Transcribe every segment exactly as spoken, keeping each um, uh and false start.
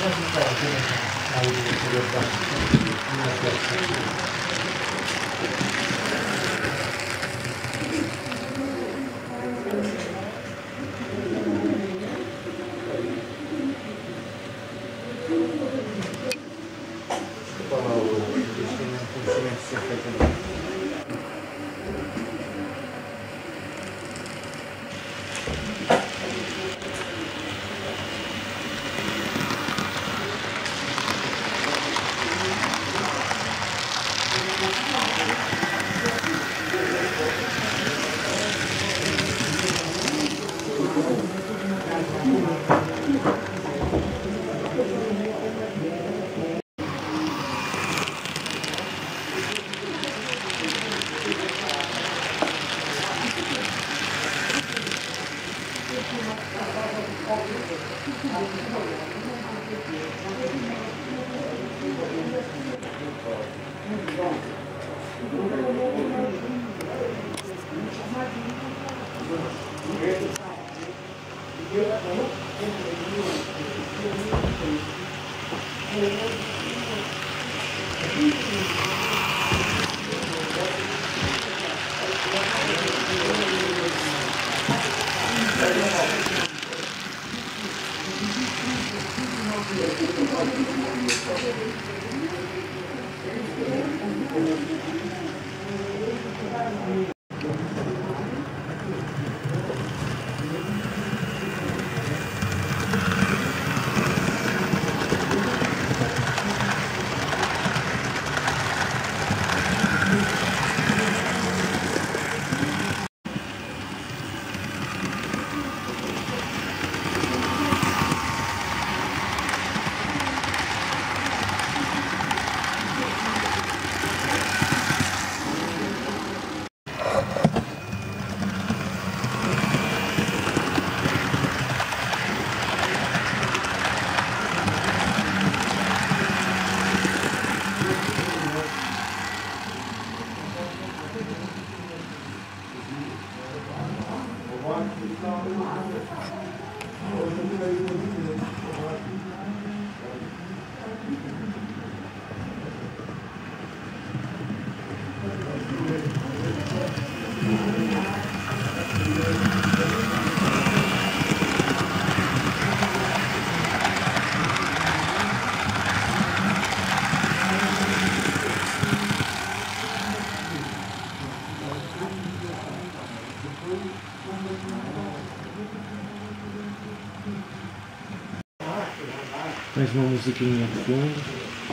Mais uma musiquinha de fundo.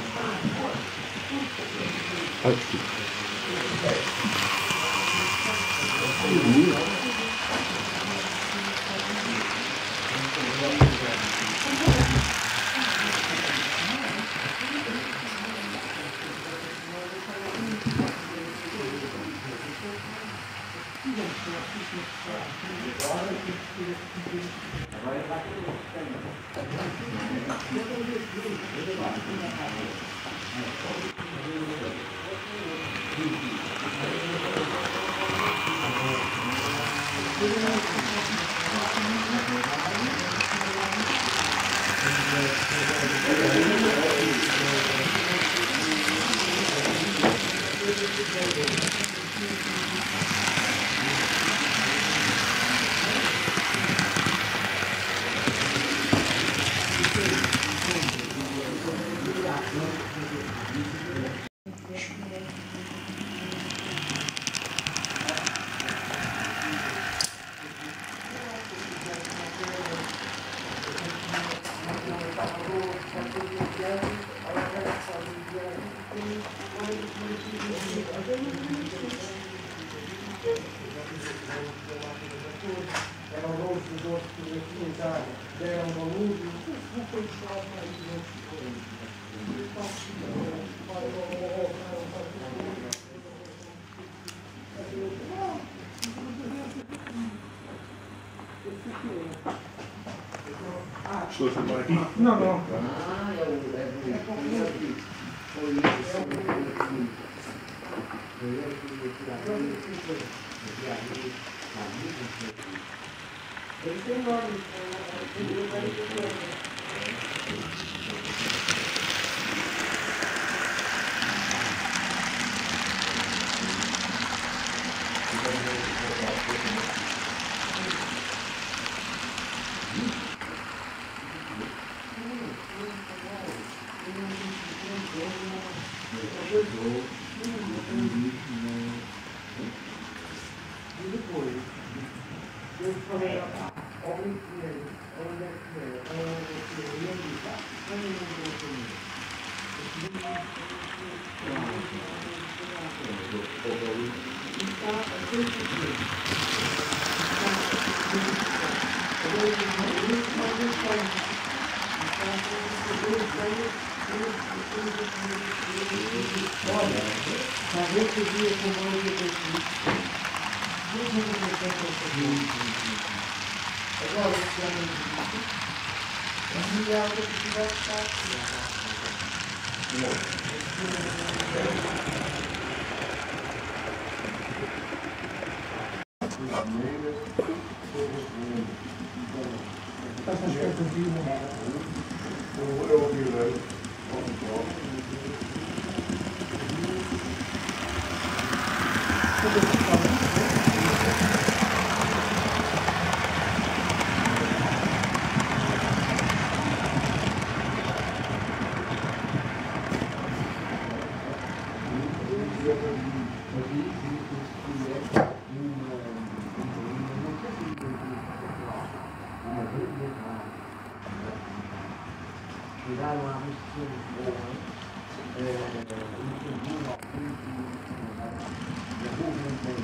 Aqui. Eram longe dos outros fotografias, já deram valor, não foi só mais dos Estou a filmar aqui? Não, não. Ah, é o. Foi Ele tem nome. E depois, eu falei ao engenheiro, ao engenheiro, ao engenheiro, e ele disse, ah, não me lembro comigo. Está a ser possível. Olha, talvez podia tomar um depois. Agora, se é a mulher que tiver que estar aqui. Tiraram a restrição de boa, incentivo ao político, derrubam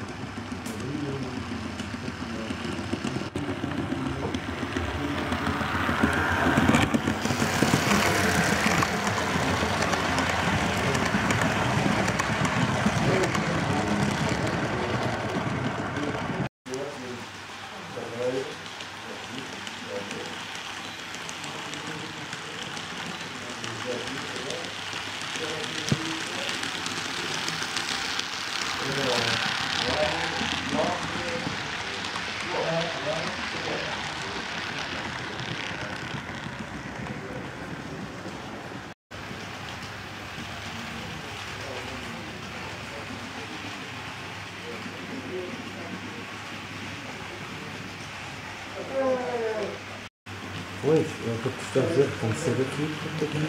Pois, é o que eu estou a dizer, tem que ser aqui, porque aqui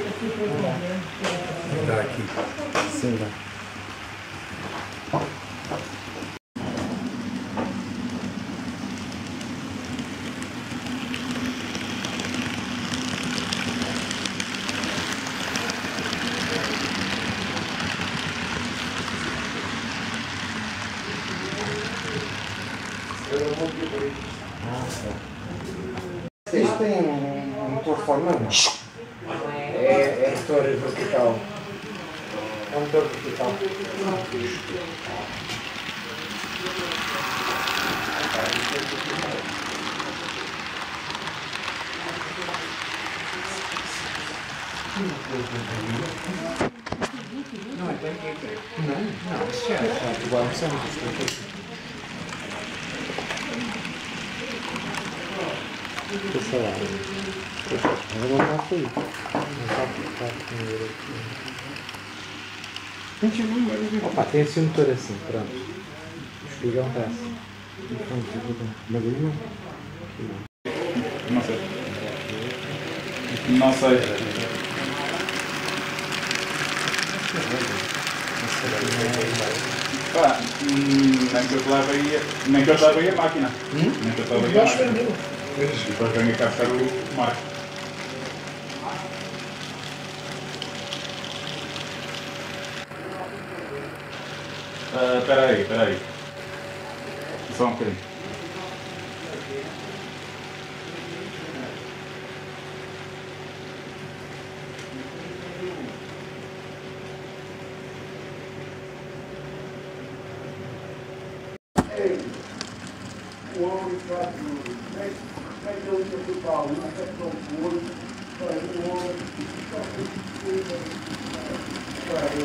dá aqui. Sim, dá. Ah, tá. Isto tem um, um motor formando? É, é motor vertical. É um motor vertical. Não, é bem que Não, não, isso já é igual a missão disto aqui. Deixa lá. Agora não está feliz. Não está feliz. Opa, tem assim um motor assim, pronto. O espigão está assim. Bagulho Não sei. Não sei. Pá, nem que eu te leve aí, nem que eu te leve aí a máquina. Nem que eu te leve aí a máquina. E depois venho cá buscar o Marco. Espera aí, espera aí. Só um bocadinho. O homem faz tudo. Mas eu ia para o Paulo, não quer para o Porto, para o homem, para o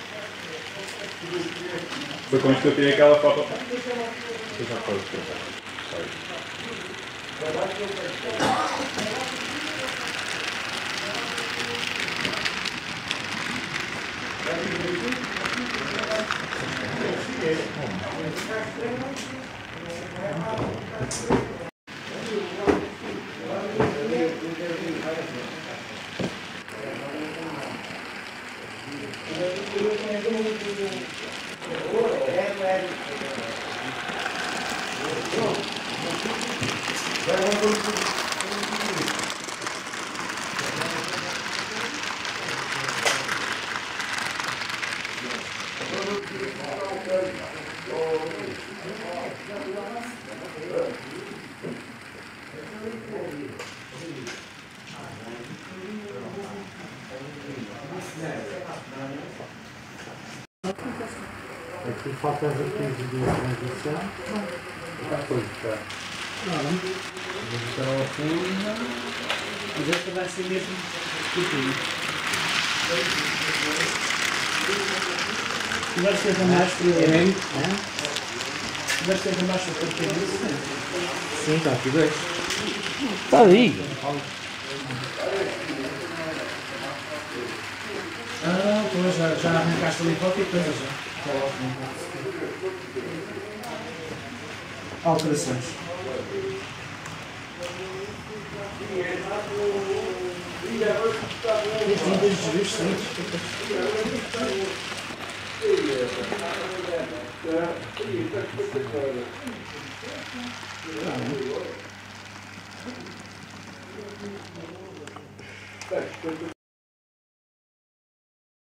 Foi com isto que eu tirei aquela foto. já pode trocar. Aqui falta as quinze de transição. Está tudo, está. Não. Então, assim, Mas esta vai ser mesmo tudo. Vai ser a mais primeiramente. Vai ser a mais primeiramente. sim, está aqui dois. Está aí. Ah, pois já, já arrancaste ali qualquer coisa já. Alterações. Este tem dois juízes, sim.